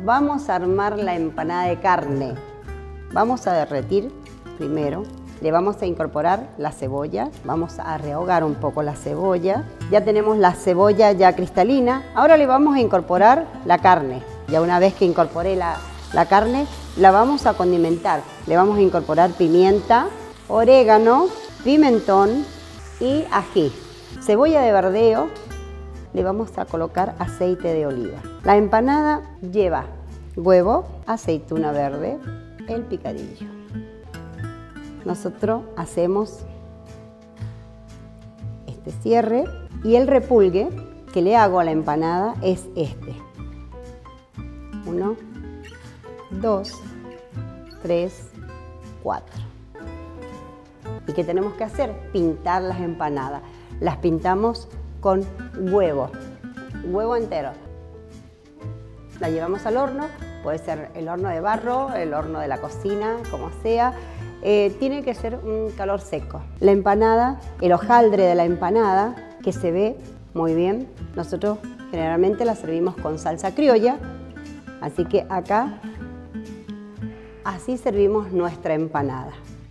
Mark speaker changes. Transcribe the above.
Speaker 1: Vamos a armar la empanada de carne. Vamos a derretir primero. Le vamos a incorporar la cebolla, vamos a rehogar un poco la cebolla. Ya tenemos la cebolla ya cristalina. Ahora le vamos a incorporar la carne. Ya una vez que incorporé la carne, la vamos a condimentar. Le vamos a incorporar pimienta, orégano, pimentón y ají. Cebolla de verdeo, le vamos a colocar aceite de oliva. La empanada lleva huevo, aceituna verde, el picadillo. Nosotros hacemos este cierre y el repulgue que le hago a la empanada es este. 1, 2, 3, 4. ¿Y qué tenemos que hacer? Pintar las empanadas. Las pintamos con huevo entero. La llevamos al horno, puede ser el horno de barro, el horno de la cocina, como sea. Tiene que ser un calor seco. La empanada, el hojaldre de la empanada, que se ve muy bien, nosotros generalmente la servimos con salsa criolla, así que acá así servimos nuestra empanada.